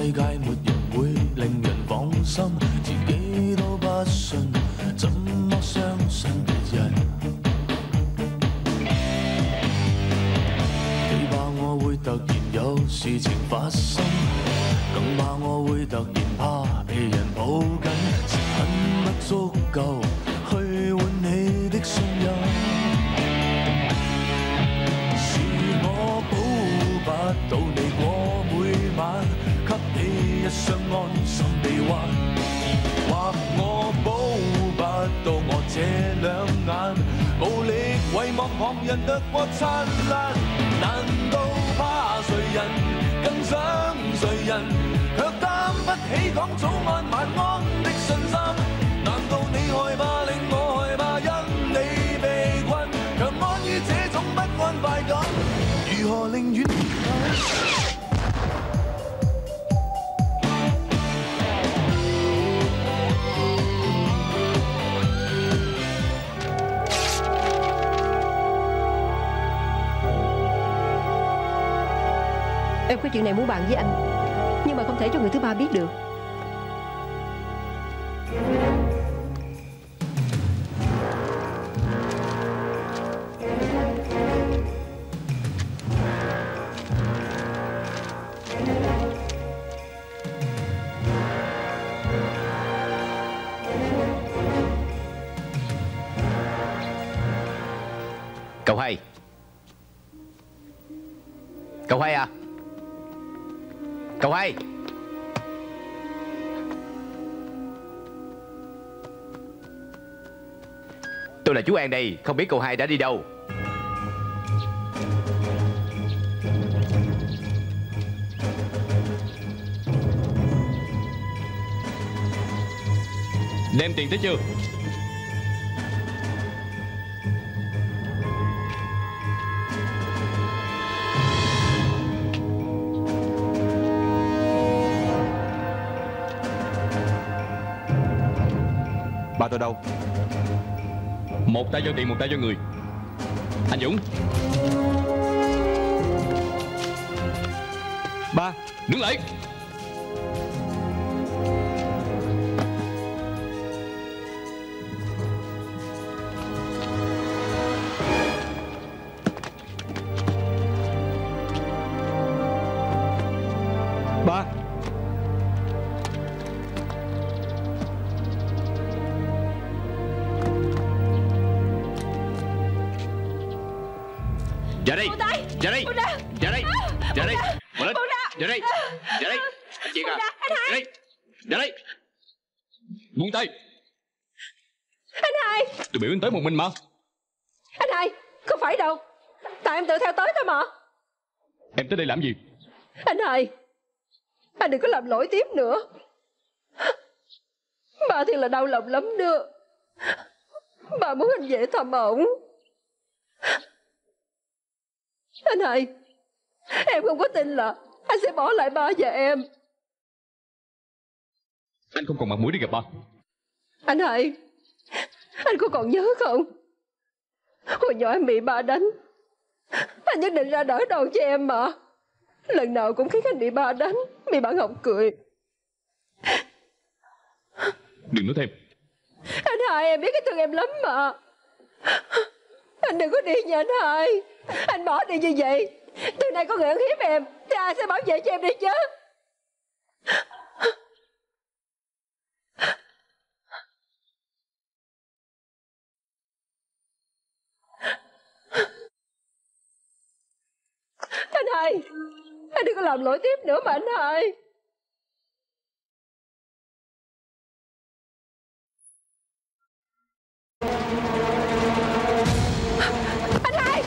世界沒人會令人放心，自己都不信，怎麼相信別人？你怕我會突然有事情發生，更怕我會突然怕被人抱緊，時間不足夠去換你的信任。是我保護不到你過每晚，給你一雙安心臂彎，或我保護不到我這兩眼，無力遺忘旁人掠過燦爛。難道怕誰人更想誰人，卻擔不起講早安晚安的信心？難道你害怕令我害怕，因你被困，強安於這種不安快感，如何寧願 Em có chuyện này muốn bàn với anh, nhưng mà không thể cho người thứ ba biết được. Cậu hai. Cậu hai à? Cậu hai. Tôi là chú An đây, không biết cậu hai đã đi đâu. Đem tiền tới chưa? Ba tôi đâu? Một tay giao tiền, một tay giao người. Anh Dũng. Ba, đứng lại. ba. Ra đây, ra đây, ra đây, ra đây, bỏ lên, ra đây, ra đây, anh Chuyện à, ra đây, ra đây, buông tay. Anh hai. Tôi biểu anh tới một mình mà. Anh hai, không phải đâu, tại em tự theo tới thôi mà. Em tới đây làm gì? Anh hai, anh đừng có làm lỗi tiếp nữa. Bà thì là đau lòng lắm đó. Bà muốn anh về thăm ổng. Anh hai, em không có tin là anh sẽ bỏ lại ba và em. Anh không còn mặt mũi đi gặp ba. Anh hai, anh có còn nhớ không? Hồi nhỏ em bị ba đánh, anh nhất định ra đỡ đòn cho em mà. Lần nào cũng khiến anh bị ba đánh, bị bạn học cười. Đừng nói thêm. Anh hai, em biết cái thương em lắm mà. Anh đừng có đi nha anh hai. Anh bỏ đi như vậy, từ nay có người ăn hiếp em thì ai sẽ bảo vệ cho em đi chứ? Anh hai, anh đừng có làm lỗi tiếp nữa mà anh hai. Anh hai.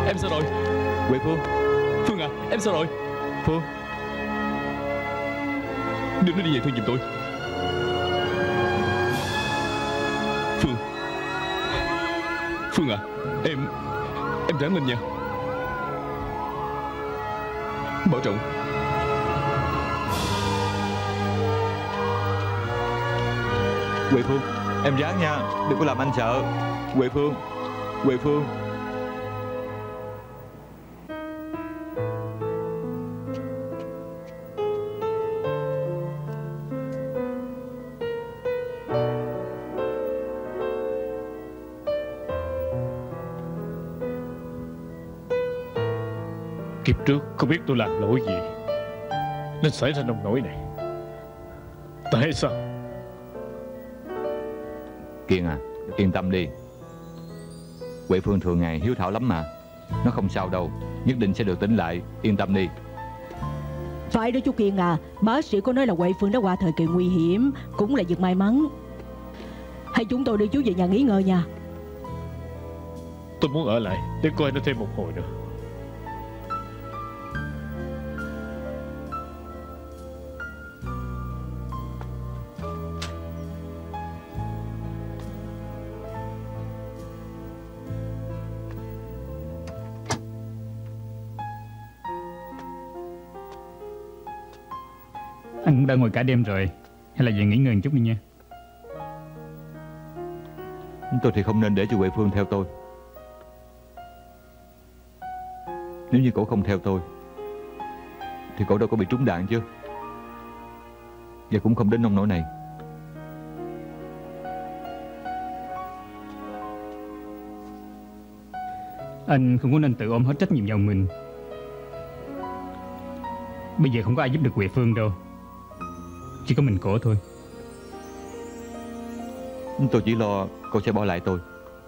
Em sao rồi? Huệ Phương. Phương à, em sao rồi? Phương. Đưa nó đi về Phương giùm tôi. Phương. Phương à, em ráng lên nha. Bảo trọng. Huệ Phương, em ráng nha, đừng có làm anh sợ. Huệ Phương. Huệ Phương. Kiếp trước không biết tôi làm lỗi gì nên xảy ra nông nỗi này. Tại sao? Kiên à, yên tâm đi. Huệ Phương thường ngày hiếu thảo lắm mà. Nó không sao đâu, nhất định sẽ được tỉnh lại. Yên tâm đi. Phải đó chú Kiên à, bác sĩ có nói là Huệ Phương đã qua thời kỳ nguy hiểm, cũng là việc may mắn. Hay chúng tôi đưa chú về nhà nghỉ ngơi nha. Tôi muốn ở lại để coi nó thêm một hồi nữa. Anh cũng đã ngồi cả đêm rồi, hay là về nghỉ ngơi một chút đi nha. Tôi thì không nên để cho Huệ Phương theo tôi. Nếu như cổ không theo tôi thì cổ đâu có bị trúng đạn chứ. Và cũng không đến nông nỗi này. Anh không có nên tự ôm hết trách nhiệm vào mình. Bây giờ không có ai giúp được Huệ Phương đâu, chỉ có mình cổ thôi. Tôi chỉ lo cô sẽ bỏ lại tôi.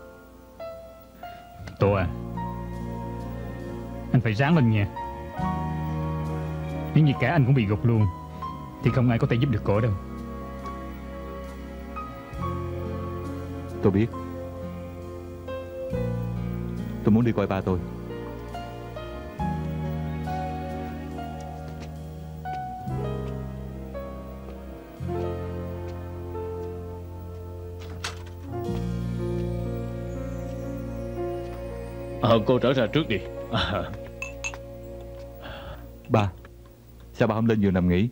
Tổ à, anh phải ráng lên nha. Nếu như cả anh cũng bị gục luôn thì không ai có thể giúp được cổ đâu. Tôi biết. Tôi muốn đi coi ba tôi. Cô trở ra trước đi. Ba, sao ba không lên giường nằm nghỉ?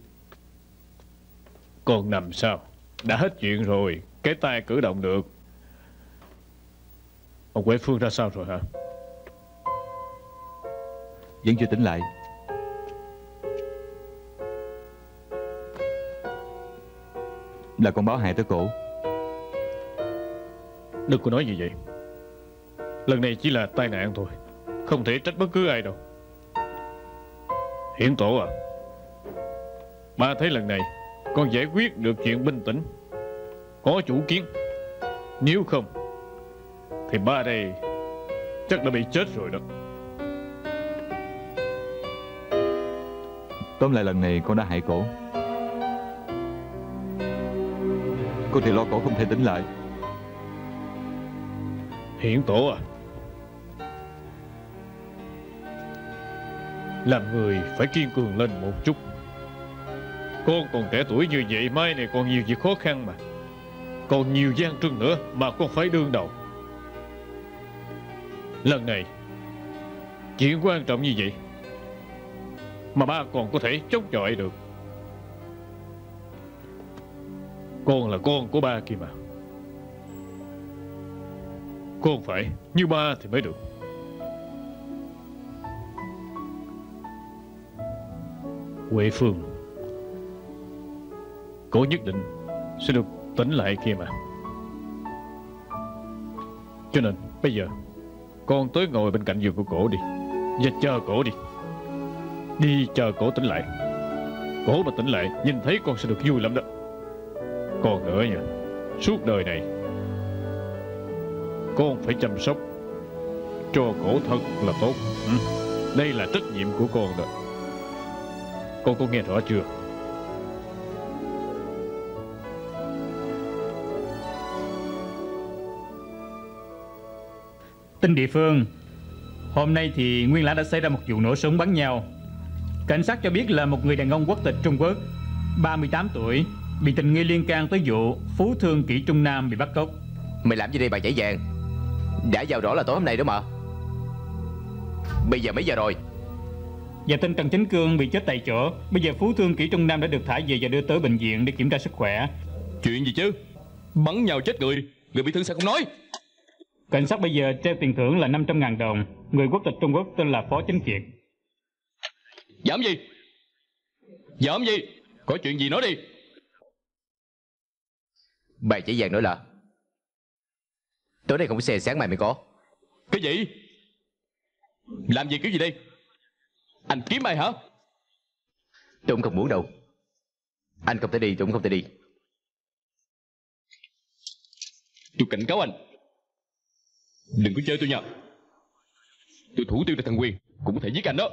Con nằm sao? Đã hết chuyện rồi, cái tay cử động được. Ông Huệ Phương ra sao rồi hả? Vẫn chưa tỉnh lại. Là con báo hại tới cổ. Đừng có nói như vậy. Lần này chỉ là tai nạn thôi, không thể trách bất cứ ai đâu. Hiển Tổ à, ba thấy lần này con giải quyết được chuyện bình tĩnh, có chủ kiến. Nếu không thì ba đây chắc đã bị chết rồi đó. Tóm lại lần này con đã hại cổ. Con thì lo cổ không thể tỉnh lại. Hiển Tổ à, làm người phải kiên cường lên một chút. Con còn trẻ tuổi như vậy, mai này còn nhiều việc khó khăn mà. Còn nhiều gian truân nữa mà con phải đương đầu. Lần này chuyện quan trọng như vậy mà ba còn có thể chống chọi được. Con là con của ba kia mà. Con phải như ba thì mới được. Huệ Phương, cổ nhất định sẽ được tỉnh lại kia mà. Cho nên bây giờ con tới ngồi bên cạnh giường của cổ đi, và chờ cổ đi. Đi chờ cổ tỉnh lại. Cổ mà tỉnh lại, nhìn thấy con sẽ được vui lắm đó. Còn nữa nha, suốt đời này con phải chăm sóc cho cổ thật là tốt. Đây là trách nhiệm của con đó. Con có nghe rõ chưa? Tin địa phương, Hôm nay thì Nguyên Lã đã xảy ra một vụ nổ súng bắn nhau. Cảnh sát cho biết là một người đàn ông quốc tịch Trung Quốc 38 tuổi bị tình nghi liên can tới vụ Phú Thương Kỷ Trung Nam bị bắt cóc. Mày làm gì đây bà Chảy Vàng? Đã vào rõ là tối hôm nay đó mà. Bây giờ mấy giờ rồi? Và tên Trần Chính Cương bị chết tại chỗ. Bây giờ Phú Thương Kỷ Trung Nam đã được thả về và đưa tới bệnh viện để kiểm tra sức khỏe. Chuyện gì chứ? Bắn nhau chết người, người bị thương sao không nói? Cảnh sát bây giờ treo tiền thưởng là 500.000 đồng. Người quốc tịch Trung Quốc tên là Phó Chính Kiệt. Dám gì? Dám gì? Có chuyện gì nói đi. Bà Chảy Vàng nói là tối nay không có xe, sáng mai mới có. Cái gì? Làm gì kiểu gì đây? Anh kiếm ai hả? Tôi cũng không muốn đâu. Anh không thể đi, tôi cũng không thể đi. Tôi cảnh cáo anh, đừng có chơi tôi nha. Tôi thủ tiêu cho thằng Quyền cũng có thể giết anh đó.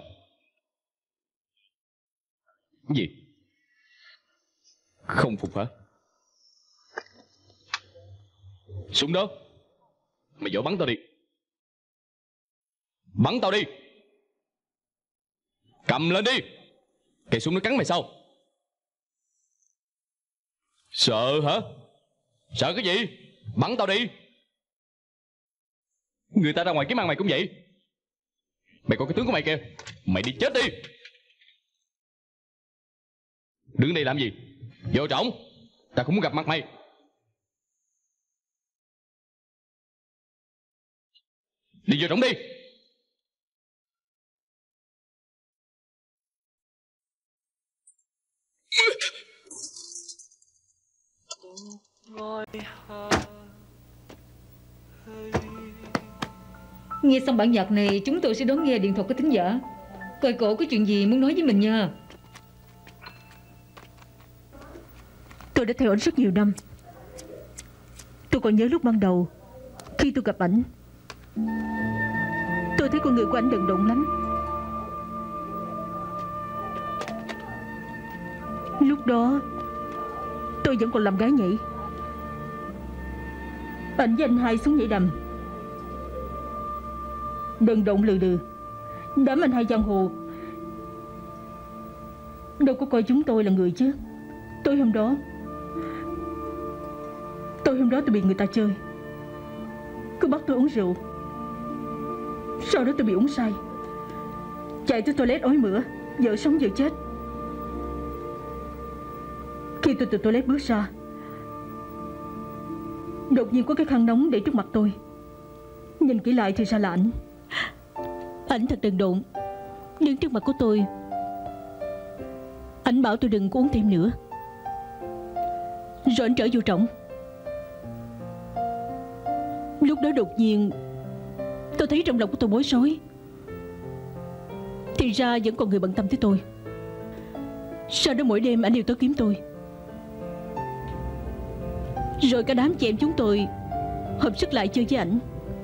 Cái gì? Không phục hả? Súng đó, mày dỗ bắn tao đi. Bắn tao đi. Cầm lên đi. Cây súng nó cắn mày sao? Sợ hả? Sợ cái gì? Bắn tao đi. Người ta ra ngoài kiếm ăn mày cũng vậy. Mày có cái tướng của mày kìa. Mày đi chết đi. Đứng đây làm gì? Vô trỏng. Ta không muốn gặp mặt mày. Đi vô trỏng đi. Nghe xong bản nhạc này, chúng tôi sẽ đón nghe điện thoại của thính giả. Coi cổ có chuyện gì muốn nói với mình nha. Tôi đã theo ảnh rất nhiều năm. Tôi còn nhớ lúc ban đầu khi tôi gặp ảnh, tôi thấy con người của ảnh đần độn lắm. Lúc đó tôi vẫn còn làm gái nhảy. Ảnh với anh Hai xuống nhảy đầm, đần độn lừ đừ. Đám anh Hai giang hồ đâu có coi chúng tôi là người chứ. Tối hôm đó tôi bị người ta chơi, cứ bắt tôi uống rượu. Sau đó tôi bị uống say, chạy tới toilet ói mửa, vợ sống vợ chết. Khi tôi từ toilet bước ra, đột nhiên có cái khăn nóng để trước mặt tôi. Nhìn kỹ lại thì ra là ảnh. Ảnh thật đần độn, đứng trước mặt của tôi. Ảnh bảo tôi đừng có uống thêm nữa, rồi ảnh trở vô trỏng. Lúc đó đột nhiên tôi thấy trong lòng của tôi bối rối. Thì ra vẫn còn người bận tâm tới tôi. Sau đó mỗi đêm ảnh đều tới kiếm tôi. Rồi cả đám chị em chúng tôi hợp sức lại chơi với ảnh.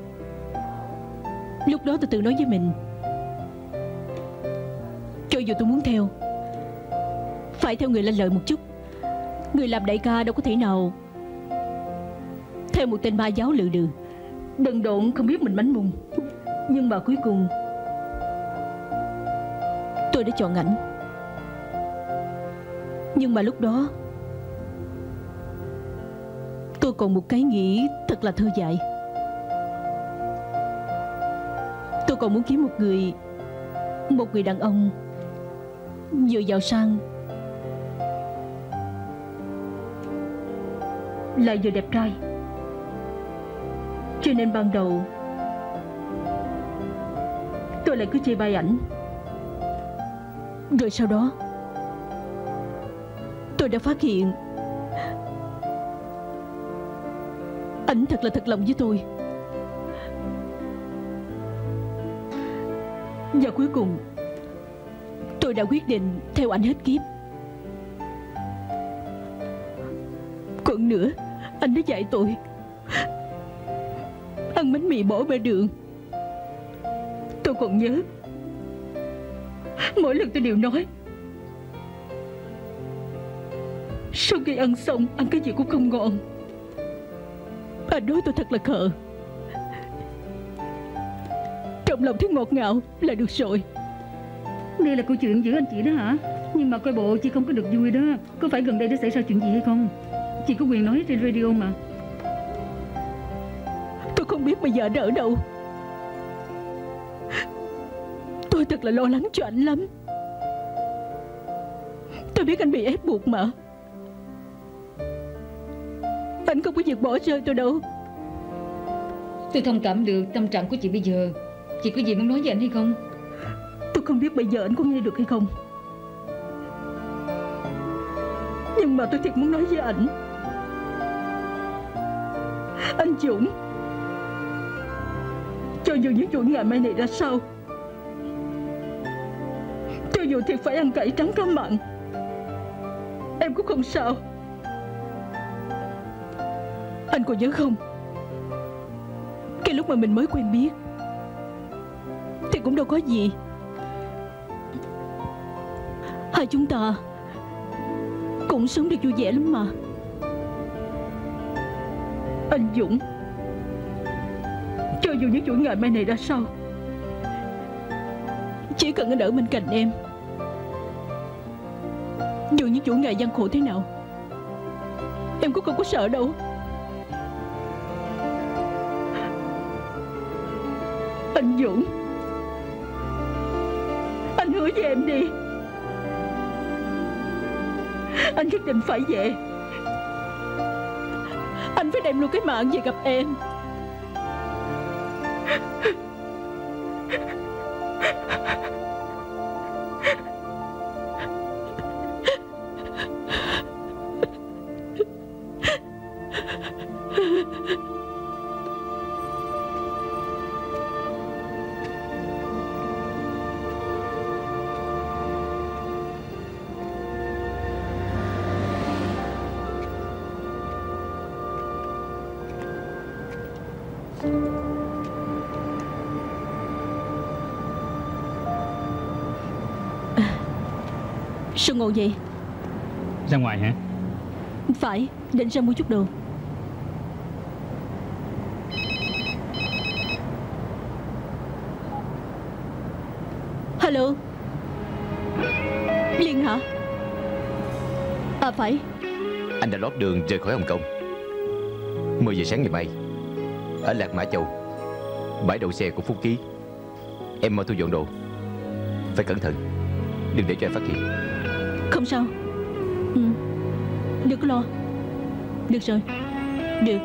Lúc đó tôi tự nói với mình, cho dù tôi muốn theo, phải theo người lanh lợi một chút. Người làm đại ca đâu có thể nào theo một tên ma giáo lừ đừ, đần độn không biết mình mánh mùng. Nhưng mà cuối cùng tôi đã chọn ảnh. Nhưng mà lúc đó tôi còn một cái nghĩ thật là thơ dại. Tôi còn muốn kiếm một người đàn ông vừa giàu sang lại vừa đẹp trai. Cho nên ban đầu tôi lại cứ chê bai ảnh. Rồi sau đó tôi đã phát hiện ảnh thật là thật lòng với tôi. Và cuối cùng tôi đã quyết định theo ảnh hết kiếp. Còn nữa, anh đã dạy tôi ăn bánh mì bỏ bê đường. Tôi còn nhớ, mỗi lần tôi đều nói, sau khi ăn xong ăn cái gì cũng không ngon. Anh nói tôi thật là khờ. Trong trong lòng thấy ngọt ngào là được rồi. Đây là câu chuyện giữa anh chị đó hả? Nhưng mà coi bộ chị không có được vui đó. Có phải gần đây đã xảy ra chuyện gì hay không? Chị có quyền nói trên radio mà. Tôi không biết bây giờ anh ở đâu. Tôi thật là lo lắng cho anh lắm. Tôi biết anh bị ép buộc mà. Anh không có việc bỏ rơi tôi đâu. Tôi thông cảm được tâm trạng của chị bây giờ. Chị có gì muốn nói với anh hay không? Tôi không biết bây giờ anh có nghe được hay không, nhưng mà tôi thiệt muốn nói với anh. Anh Dũng, cho dù những chuỗi ngày mai này ra sao, cho dù thiệt phải ăn cải trắng cá mặn, em cũng không sao. Anh còn nhớ không, cái lúc mà mình mới quen biết thì cũng đâu có gì. Hai chúng ta cũng sống được vui vẻ lắm mà. Anh Dũng, cho dù những chuỗi ngày mai này ra sao, chỉ cần anh ở bên cạnh em, dù những chuỗi ngày gian khổ thế nào, em cũng không có sợ đâu. Anh Dũng, anh hứa với em đi. Anh nhất định phải về. Anh phải đem luôn cái mạng về gặp em. Sao ngồi vậy? Ra ngoài hả? Phải, định ra mua chút đồ. Hello, Liên hả? À phải. Anh đã lót đường rời khỏi Hồng Kông. 10 giờ sáng ngày mai ở Lạc Mã Châu, bãi đậu xe của Phúc Ký. Em mau thu dọn đồ. Phải cẩn thận, đừng để cho ai phát hiện. Không sao. Đừng có lo. Được rồi. Được.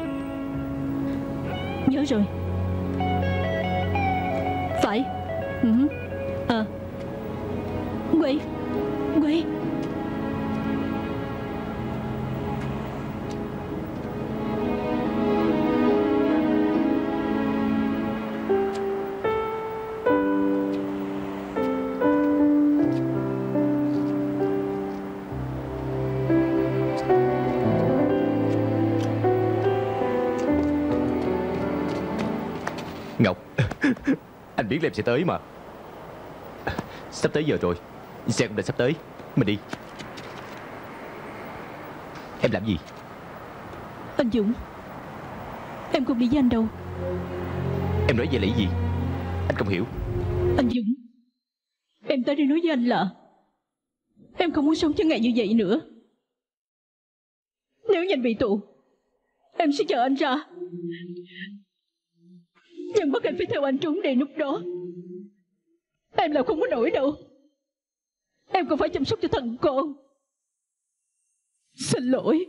Nhớ rồi. Phải. Quay. Quay. Ngọc, anh biết là em sẽ tới mà. Sắp tới giờ rồi, xe cũng đã sắp tới. Mình đi. Em làm gì? Anh Dũng, em không đi với anh đâu. Em nói về lý gì? Anh không hiểu. Anh Dũng, em tới đây nói với anh là em không muốn sống cho ngày như vậy nữa. Nếu như anh bị tù, em sẽ chờ anh ra. Nhưng bắt em phải theo anh trốn đi lúc đó. Em làm không có nổi đâu. Em còn phải chăm sóc cho thằng con. Xin lỗi.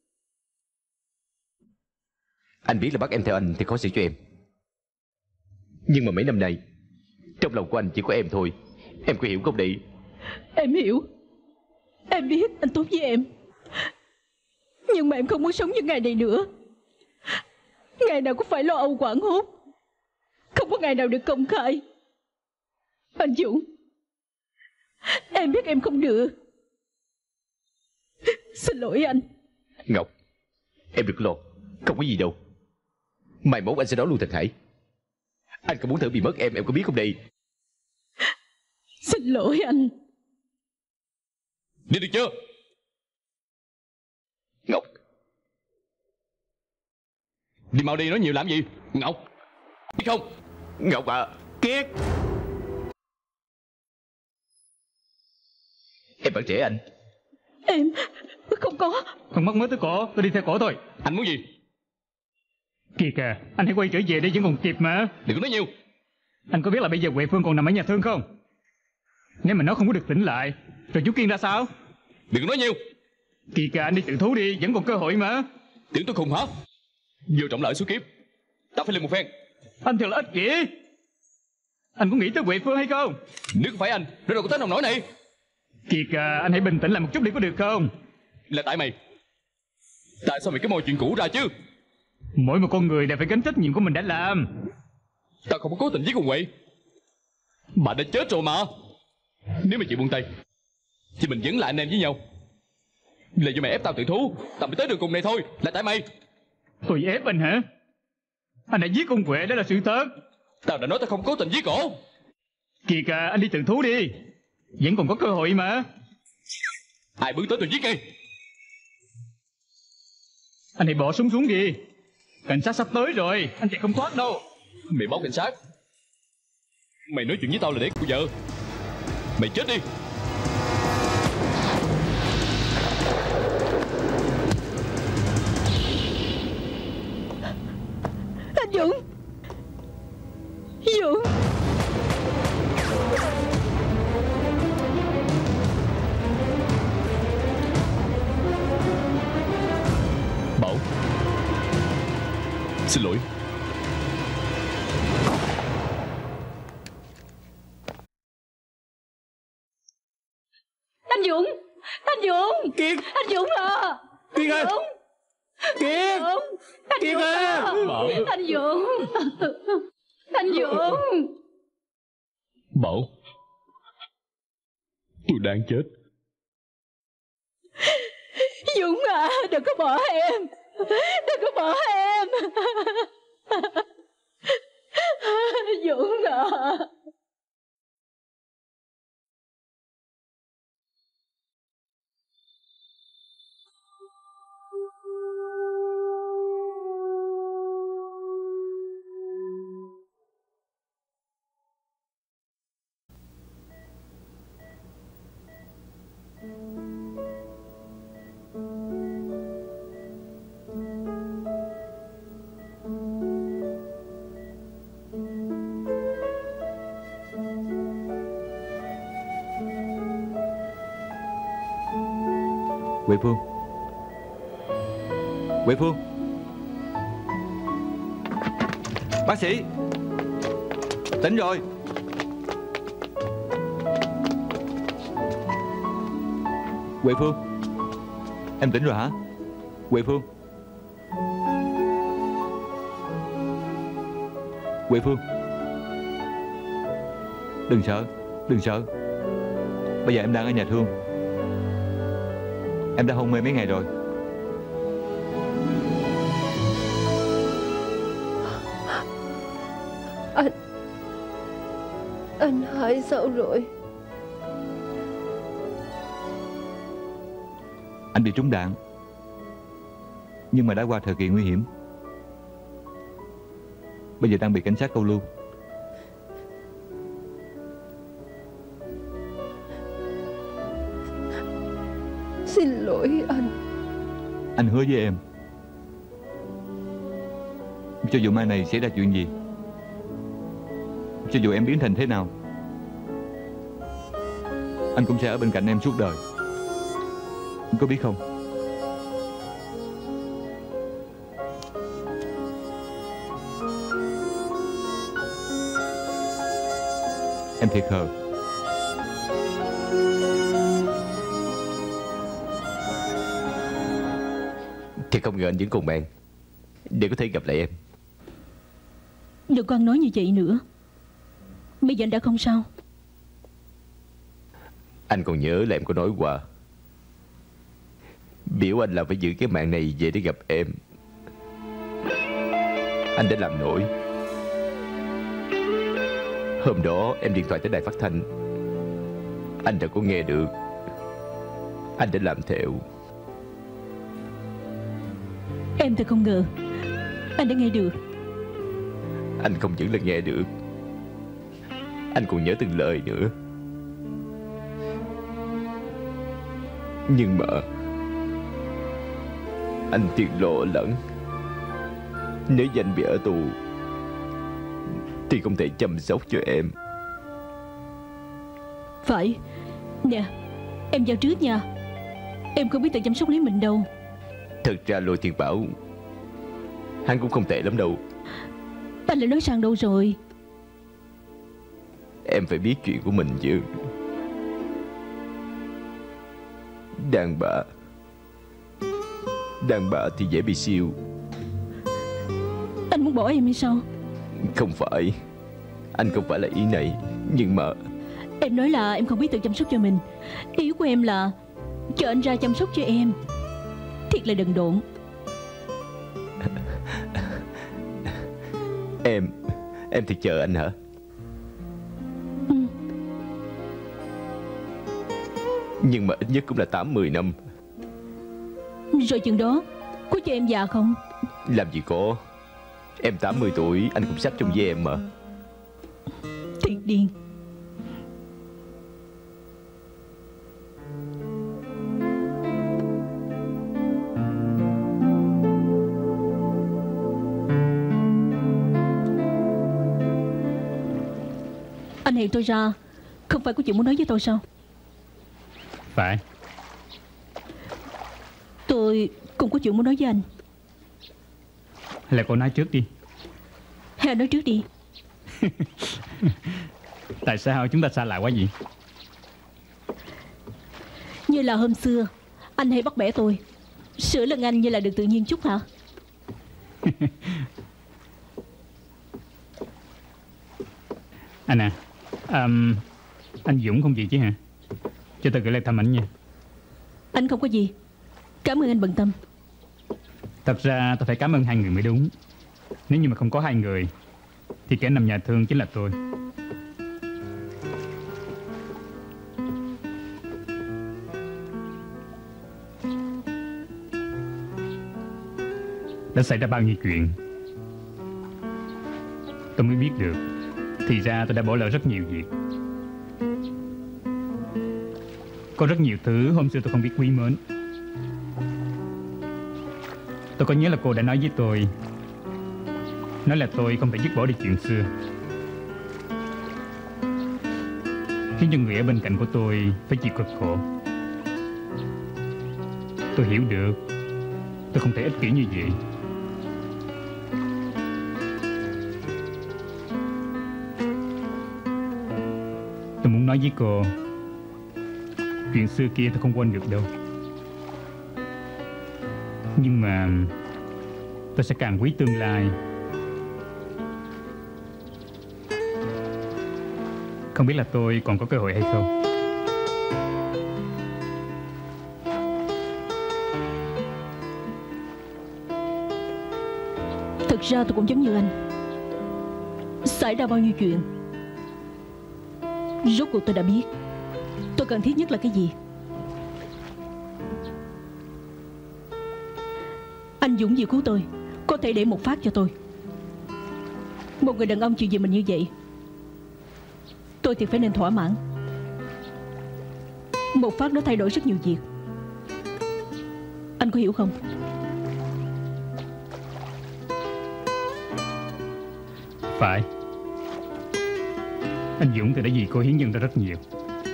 Anh biết là bắt em theo anh thì khó xử cho em. Nhưng mà mấy năm nay trong lòng của anh chỉ có em thôi. Em có hiểu không Đi? Em hiểu. Em biết anh tốt với em. Nhưng mà em không muốn sống như ngày này nữa. Ngày nào cũng phải lo âu hoảng hốt, không có ngày nào được công khai. Anh Dũng, em biết em không được. Xin lỗi anh. Ngọc, em đừng lo. Không có gì đâu. Mai mốt anh sẽ đón luôn Thạch Hải. Anh có muốn thử bị mất em có biết không Đi? Xin lỗi anh. Đi được chưa? Ngọc, đi mau đi, nói nhiều làm gì? Ngọc, đi không? Ngọc à. Kiệt! Em vẫn trẻ anh. Em không có. Không mắc mới tới cổ, tôi đi theo cổ thôi. Anh muốn gì? Kiệt à, anh hãy quay trở về đi, vẫn còn kịp mà. Đừng có nói nhiều. Anh có biết là bây giờ Huệ Phương còn nằm ở nhà thương không? Nếu mà nó không có được tỉnh lại, rồi chú Kiên ra sao? Đừng có nói nhiều. Kiệt à, anh đi tự thú đi, vẫn còn cơ hội mà. Tưởng tôi khùng hả? Vô trọng lợi số kiếp, ta phải lên một phen. Anh thật là ích kỷ. Anh có nghĩ tới Huệ Phương hay không? Nếu không phải anh, nó đâu có tới nông nổi này. Kiệt à, anh hãy bình tĩnh lại một chút đi có được không? Là tại mày. Tại sao mày cứ moi chuyện cũ ra chứ? Mỗi một con người đều phải gánh trách nhiệm của mình đã làm. Tao không có cố tình giết con Huệ. Bà đã chết rồi mà. Nếu mày chịu buông tay thì mình vẫn là anh em với nhau. Là do mày ép tao tự thú, tao mới tới đường cùng này thôi. Là tại mày. Tôi ép anh hả? Anh đã giết con Huệ, đó là sự thật. Tao đã nói tao không cố tình giết cổ. Kiệt à, anh đi tự thú đi, vẫn còn có cơ hội mà. Ai bước tới tôi giết ngay. Anh hãy bỏ súng xuống đi. Cảnh sát sắp tới rồi, anh chạy không thoát đâu. Mày báo cảnh sát? Mày nói chuyện với tao là để cô vợ. Mày chết đi. Anh Dũng. Dũng. Bảo, xin lỗi. Anh Dũng. Anh Dũng. Kiệt. Anh Dũng à. Kiệt ơi. Kiệt. Anh Kiệt Dũng ơi. Bảo. Anh Dũng. Anh Dũng. Bảo, tôi đang chết. Dũng à, đừng có bỏ em. Đừng có bỏ em. Dũng à. Huệ Phương. Huệ Phương. Bác sĩ. Tỉnh rồi. Huệ Phương. Em tỉnh rồi hả? Huệ Phương. Huệ Phương. Đừng sợ. Đừng sợ. Bây giờ em đang ở nhà thương. Em đã hôn mê mấy ngày rồi. Anh Hải sao rồi? Anh bị trúng đạn, nhưng mà đã qua thời kỳ nguy hiểm. Bây giờ đang bị cảnh sát câu lưu. Xin lỗi anh. Anh hứa với em, cho dù mai này xảy ra chuyện gì, cho dù em biến thành thế nào, anh cũng sẽ ở bên cạnh em suốt đời. Anh có biết không? Em thiệt khờ. Thì không ngờ anh vẫn còn bạn để có thể gặp lại em. Đừng có nói như vậy nữa. Bây giờ anh đã không sao. Anh còn nhớ là em có nói qua, biểu anh là phải giữ cái mạng này về để gặp em. Anh đã làm nổi. Hôm đó em điện thoại tới đài phát thanh, anh đã có nghe được. Anh đã làm theo. Em thật không ngờ anh đã nghe được. Anh không những là nghe được, anh còn nhớ từng lời nữa. Nhưng mà anh thiệt lo lắng, nếu như anh bị ở tù thì không thể chăm sóc cho em. Phải. Nè, em vào trước nha. Em không biết tự chăm sóc lấy mình đâu. Thật ra Lôi Thiên Bảo hắn cũng không tệ lắm đâu. Anh lại nói sang đâu rồi? Em phải biết chuyện của mình chứ. Đàn bà thì dễ bị siêu. Anh muốn bỏ em hay sao? Không phải, anh không phải là ý này. Nhưng mà em nói là em không biết tự chăm sóc cho mình. Ý của em là chờ anh ra chăm sóc cho em. Thiệt là đần độn. Em thì chờ anh hả? Nhưng mà ít nhất cũng là 8-10 năm. Rồi chừng đó có cho em già không? Làm gì có. Em 80 tuổi, anh cũng sắp chung với em mà. Thiệt điên. Anh hẹn tôi ra không phải có chuyện muốn nói với tôi sao? Phải. Tôi cũng có chuyện muốn nói với anh. Hay là cô nói trước đi. Hay anh nói trước đi. Tại sao chúng ta xa lạ quá vậy? Như là hôm xưa anh hay bắt bẻ tôi, sửa lưng anh như là được tự nhiên chút hả? Anh à, anh Dũng không gì chứ hả? Cho tôi gửi lại thăm ảnh nha. Anh không có gì. Cảm ơn anh bận tâm. Thật ra tôi phải cảm ơn hai người mới đúng. Nếu như mà không có hai người thì kẻ nằm nhà thương chính là tôi. Đã xảy ra bao nhiêu chuyện tôi mới biết được. Thì ra tôi đã bỏ lỡ rất nhiều việc. Có rất nhiều thứ hôm xưa tôi không biết quý mến. Tôi có nhớ là cô đã nói với tôi, nói là tôi không thể dứt bỏ đi chuyện xưa, khiến cho người ở bên cạnh của tôi phải chịu cực khổ. Tôi hiểu được tôi không thể ích kỷ như vậy. Tôi muốn nói với cô, chuyện xưa kia tôi không quên được đâu. Nhưng mà tôi sẽ càng quý tương lai. Không biết là tôi còn có cơ hội hay không. Thực ra tôi cũng giống như anh. Xảy ra bao nhiêu chuyện, rốt cuộc tôi đã biết tôi cần thiết nhất là cái gì. Anh Dũng vừa cứu tôi, có thể để một phát cho tôi. Một người đàn ông chịu vì mình như vậy, tôi thì phải nên thỏa mãn. Một phát đó thay đổi rất nhiều việc. Anh có hiểu không? Phải. Anh Dũng thì đã vì cô hiến dâng ra rất nhiều.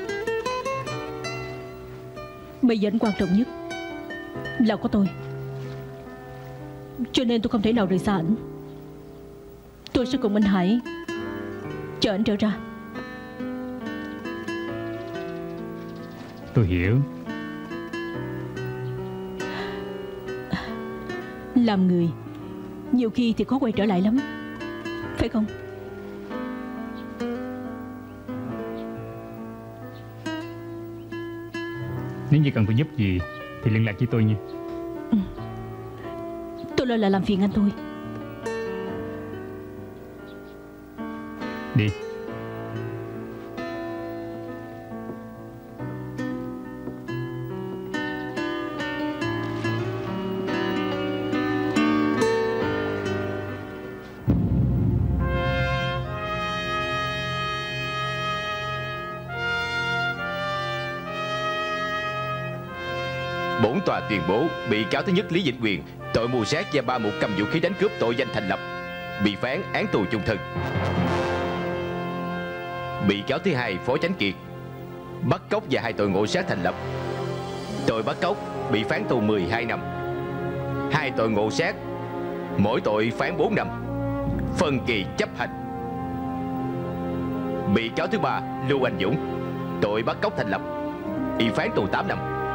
Bây giờ anh quan trọng nhất là có tôi, cho nên tôi không thể nào rời xa ảnh. Tôi sẽ cùng anh Hải chờ anh trở ra. Tôi hiểu. Làm người nhiều khi thì khó quay trở lại lắm, phải không? Nếu như cần tôi giúp gì thì liên lạc với tôi nha. Tôi lo là làm phiền anh thôi. Đi. Bổn tòa tuyên bố bị cáo thứ nhất Lý Vĩnh Quyền tội mưu sát và ba mục cầm vũ khí đánh cướp tội danh thành lập, bị phán án tù chung thân. Bị cáo thứ hai Phó Chánh Kiệt bắt cóc và 2 tội ngộ sát thành lập. Tội bắt cóc bị phán tù 12 năm, 2 tội ngộ sát mỗi tội phán 4 năm, phân kỳ chấp hành. Bị cáo thứ ba Lưu Anh Dũng tội bắt cóc thành lập, bị phán tù 8 năm.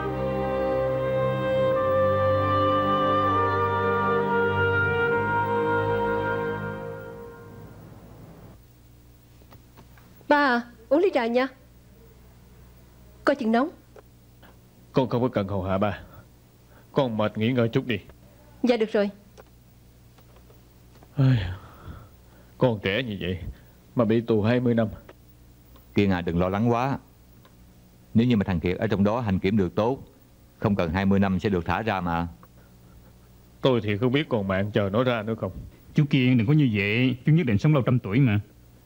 Ba à, uống ly trà nha. Coi chừng nóng. Con không có cần hầu hạ ba. Con mệt nghỉ ngơi chút đi. Dạ được rồi. Con trẻ như vậy mà bị tù 20 năm. Kiên à, đừng lo lắng quá. Nếu như mà thằng Kiệt ở trong đó hành kiểm được tốt, không cần 20 năm sẽ được thả ra mà. Tôi thì không biết còn mạng chờ nó ra nữa không. Chú Kiên đừng có như vậy. Chú nhất định sống lâu trăm tuổi mà.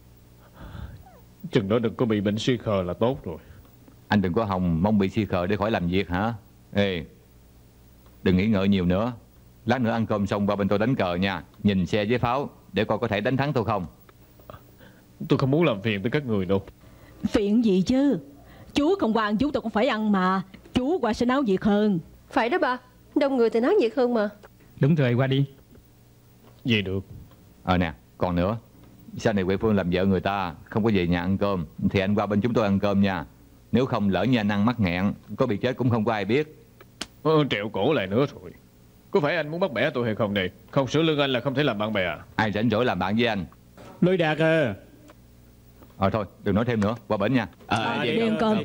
Chừng đó đừng có bị bệnh suy khờ là tốt rồi. Anh đừng có hòng mong bị suy khờ để khỏi làm việc hả? Ê, đừng nghĩ ngợi nhiều nữa. Lát nữa ăn cơm xong qua bên tôi đánh cờ nha. Nhìn xe với pháo để coi có thể đánh thắng tôi không. Tôi không muốn làm phiền tới các người đâu. Phiền gì chứ? Chú không qua ăn chú tôi cũng phải ăn mà. Chú qua sẽ náo nhiệt hơn. Phải đó ba, đông người thì náo nhiệt hơn mà. Đúng rồi, qua đi. Vậy được. Nè, còn nữa. Sau này Huệ Phương làm vợ người ta không có về nhà ăn cơm thì anh qua bên chúng tôi ăn cơm nha. Nếu không lỡ như anh ăn mắc nghẹn, có bị chết cũng không có ai biết. Trẹo cổ lại nữa rồi. Có phải anh muốn bắt bẻ tôi hay không này? Không sửa lưng anh là không thể làm bạn bè à? Ai rảnh rỗi làm bạn với anh? Lôi Đạt à. Thôi đừng nói thêm nữa, qua bển nha. Đi ăn cơm.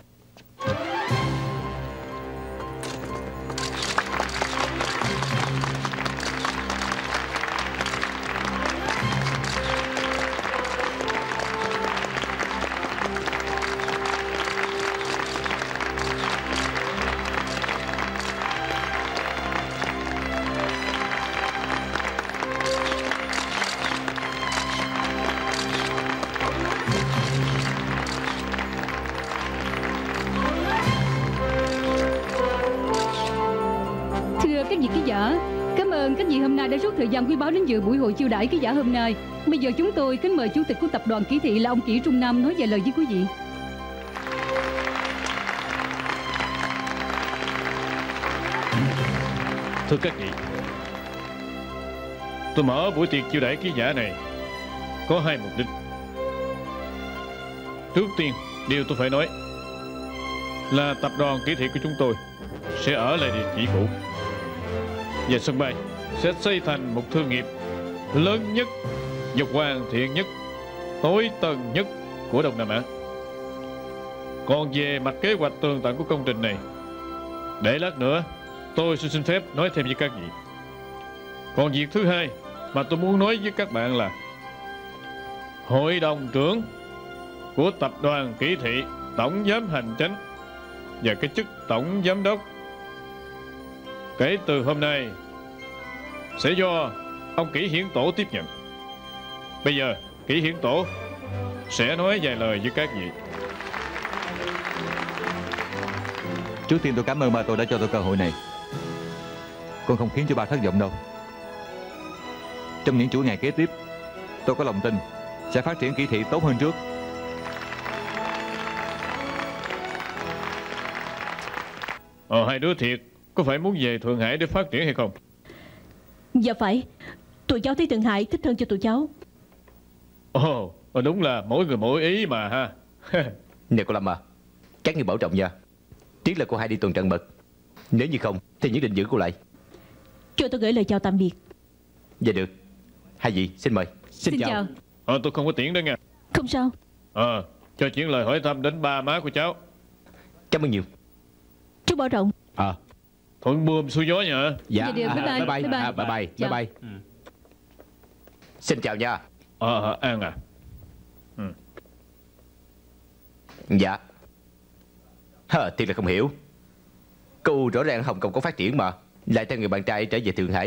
Các vị hôm nay đã rút thời gian quý báu đến dự buổi hội chiêu đãi ký giả hôm nay. Bây giờ chúng tôi kính mời chủ tịch của tập đoàn Kỷ Thị là ông Kỷ Trung Nam nói vài lời với quý vị. Thưa các vị, tôi mở buổi tiệc chiêu đãi ký giả này có 2 mục đích. Trước tiên, điều tôi phải nói là tập đoàn Kỷ Thị của chúng tôi sẽ ở lại địa chỉ cũ, và sân bay sẽ xây thành một thương nghiệp lớn nhất và hoàn thiện nhất, tối tân nhất của Đông Nam Á. Còn về mặt kế hoạch tường tận của công trình này, để lát nữa tôi sẽ xin phép nói thêm với các vị. Còn việc thứ hai mà tôi muốn nói với các bạn là hội đồng trưởng của tập đoàn Kỷ Thị, tổng giám hành chánh và cái chức tổng giám đốc kể từ hôm nay sẽ do ông Kỷ Hiển Tổ tiếp nhận. Bây giờ Kỷ Hiển Tổ sẽ nói vài lời với các vị. Trước tiên tôi cảm ơn ba tôi đã cho tôi cơ hội này. Con không khiến cho ba thất vọng đâu. Trong những chuỗi ngày kế tiếp, tôi có lòng tin sẽ phát triển Kỷ Thị tốt hơn trước. Hai đứa thiệt có phải muốn về Thượng Hải để phát triển hay không? Dạ phải. Tụi cháu thấy Thượng Hải thích hơn cho tụi cháu. Đúng là mỗi người mỗi ý mà ha. Nè cô Lâm à, các người bảo trọng nha. Tiếc là cô hai đi tuần trăng mật. Nếu như không thì nhất định giữ cô lại. Cho tôi gửi lời chào tạm biệt. Dạ được. Hai vị xin mời. Xin chào. Tôi không có tiễn đó nha. Không sao. Cho chuyển lời hỏi thăm đến ba má của cháu. Cảm ơn nhiều. Chú bảo trọng. Thuận buồm xuôi gió nha. Dạ, bye bye. bye bye. Bye bye. Xin chào nha. An à. Dạ. Thiệt là không hiểu. Cô rõ ràng Hồng Kông có phát triển mà lại theo người bạn trai trở về Thượng Hải.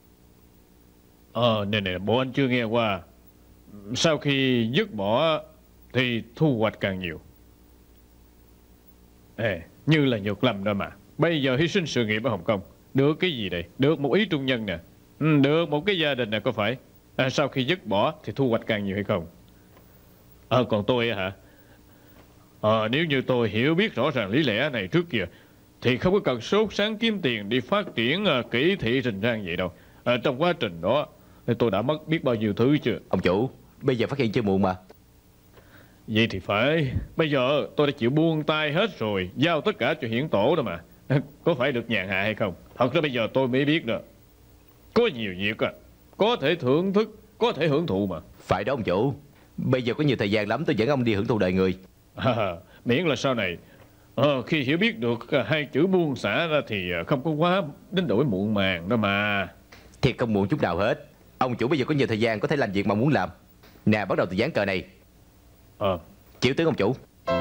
Nè, bộ anh chưa nghe qua. Sau khi dứt bỏ thì thu hoạch càng nhiều. Như là Nhược Lâm đó mà. Bây giờ hy sinh sự nghiệp ở Hồng Kông được cái gì đây? Được một ý trung nhân nè, được một cái gia đình nè, có phải? Sau khi dứt bỏ thì thu hoạch càng nhiều hay không? Còn tôi hả? Nếu như tôi hiểu biết rõ ràng lý lẽ này trước kia thì không có cần sốt sáng kiếm tiền đi phát triển kỹ thị Trình Trang vậy đâu. Trong quá trình đó tôi đã mất biết bao nhiêu thứ chưa? Ông chủ, bây giờ phát hiện chưa muộn mà. Vậy thì phải. Bây giờ tôi đã chịu buông tay hết rồi, giao tất cả cho hiển tổ đó mà. Có phải được nhàn hạ hay không? Thật ra bây giờ tôi mới biết đó. Có nhiều việc có thể thưởng thức, có thể hưởng thụ mà. Phải đó ông chủ. Bây giờ có nhiều thời gian lắm, tôi dẫn ông đi hưởng thụ đời người. Miễn là sau này khi hiểu biết được hai chữ buông xả ra thì không có quá đến đổi muộn màng đó mà. Thiệt không muộn chút nào hết. Ông chủ bây giờ có nhiều thời gian, có thể làm việc mà muốn làm. Nè, bắt đầu từ ván cờ này. Chiếu tướng ông chủ.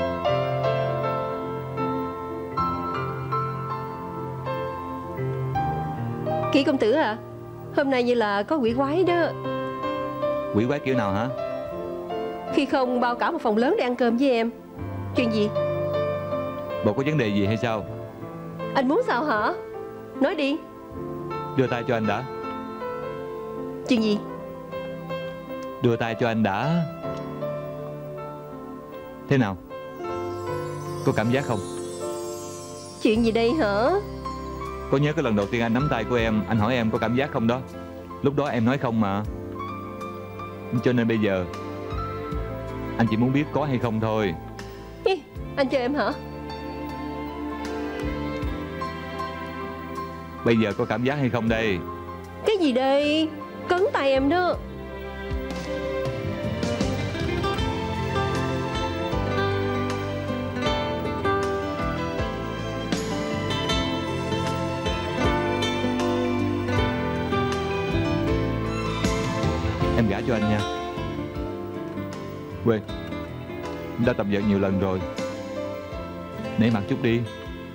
Kỷ công tử à, hôm nay như là có quỷ quái đó. Quỷ quái kiểu nào hả? Khi không bao cả một phòng lớn để ăn cơm với em. Chuyện gì? Bộ có vấn đề gì hay sao? Anh muốn sao hả? Nói đi. Đưa tay cho anh đã. Chuyện gì? Đưa tay cho anh đã. Thế nào? Có cảm giác không? Chuyện gì đây hả? Có nhớ cái lần đầu tiên anh nắm tay của em, anh hỏi em có cảm giác không đó? Lúc đó em nói không mà. Cho nên bây giờ anh chỉ muốn biết có hay không thôi. Anh chờ em hả? Bây giờ có cảm giác hay không đây? Cái gì đây? Cấn tay em đó. Em gả cho anh nha. Quên, đã tập vợ nhiều lần rồi. Nể mặt chút đi.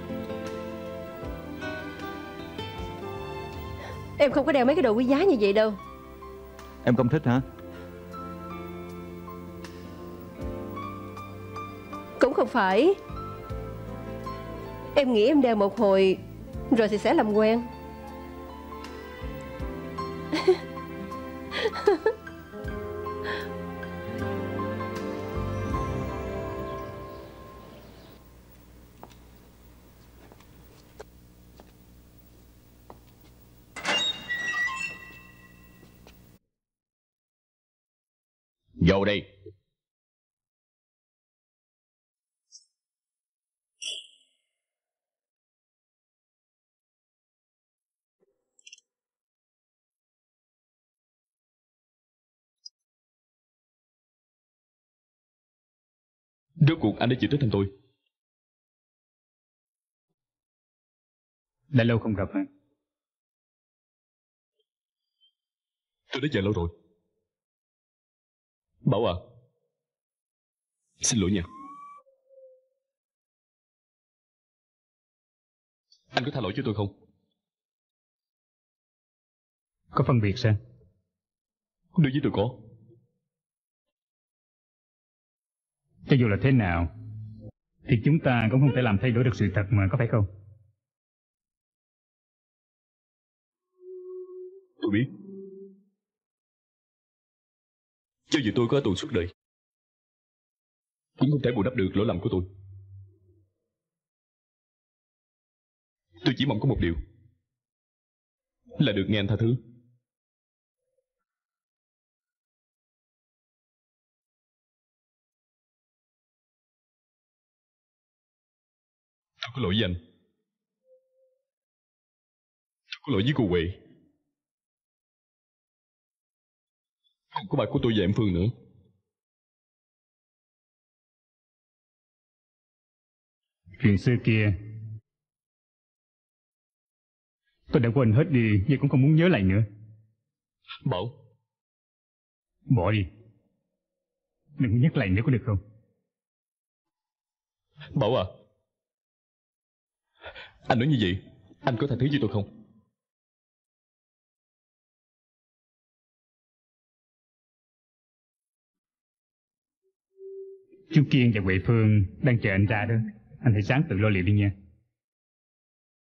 Em không có đeo mấy cái đồ quý giá như vậy đâu. Em không thích hả? Cũng không phải. Em nghĩ em đeo một hồi rồi thì sẽ làm quen. Vô đi. Rốt cuộc anh đã chịu tới thăm tôi. Đã lâu không gặp hả? Tôi đã chờ lâu rồi. Bảo à, xin lỗi nha. Anh có tha lỗi cho tôi không? Có phân biệt sao? Đối với tôi có. Cho dù là thế nào thì chúng ta cũng không thể làm thay đổi được sự thật mà, có phải không? Tôi biết. Cho dù tôi có ở tù suốt đời cũng không thể bù đắp được lỗi lầm của tôi. Tôi chỉ mong có một điều là được nghe anh tha thứ. Tôi có lỗi với anh. Tôi có lỗi với cô Huệ. Không có bà của tôi và em Phương nữa. Chuyện xưa kia tôi đã quên hết đi, nhưng cũng không muốn nhớ lại nữa. Bảo, bỏ đi. Đừng có nhắc lại nữa có được không? Bảo à, anh nói như vậy anh có tha thứ với tôi không? Chú Kiên và Huệ Phương đang chờ anh ra đó. Anh hãy sáng tự lo liệu đi nha.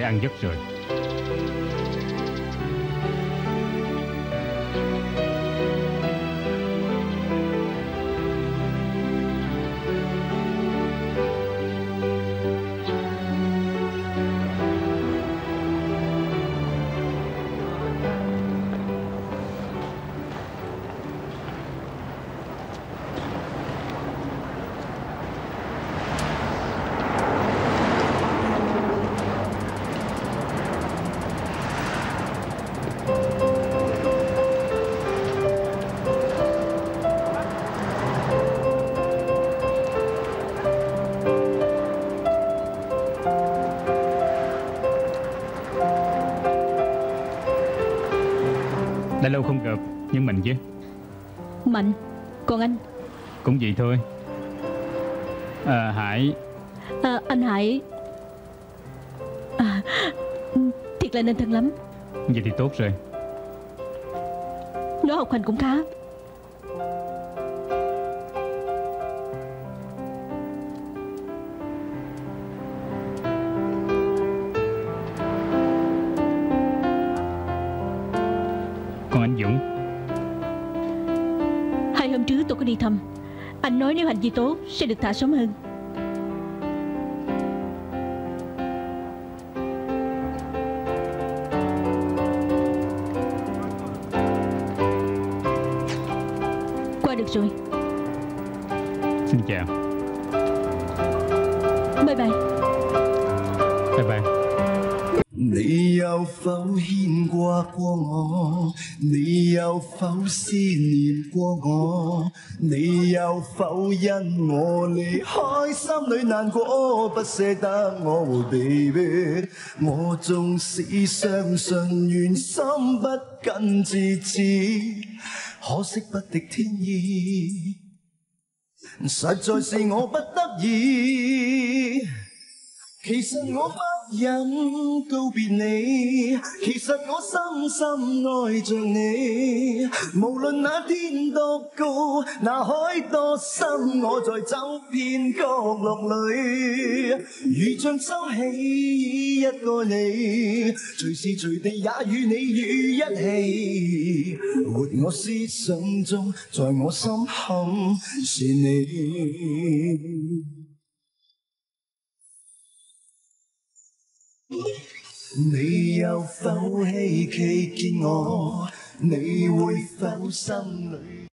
ăn giấc rồi. Đã lâu không gặp, nhưng Mạnh chứ? Mạnh, còn anh? Cũng vậy thôi. Hải. Anh Hải. Thiệt là nên thân lắm. Vậy thì tốt rồi. Nó học hành cũng khá. Còn anh Dũng? 2 hôm trước tôi có đi thăm. Anh nói nếu hành vi tốt sẽ được thả sớm hơn. Qua được rồi. Xin chào. Bye bye. Bye bye. 你有否牽掛過我？你有否思念過我？你有否因我離開心裏難過，不捨得我？Baby， 我縱使相信緣心不跟自知，可惜不敵天意，實在是我不得已。其實我不忍告別你，其實我深深愛着你。無論那天多高，那海多深，我在走遍角落裏，如像收起一個你，隨時隨地也與你於一起。活我思想中，在我心坎是你。你有否希冀見我？你會否心裏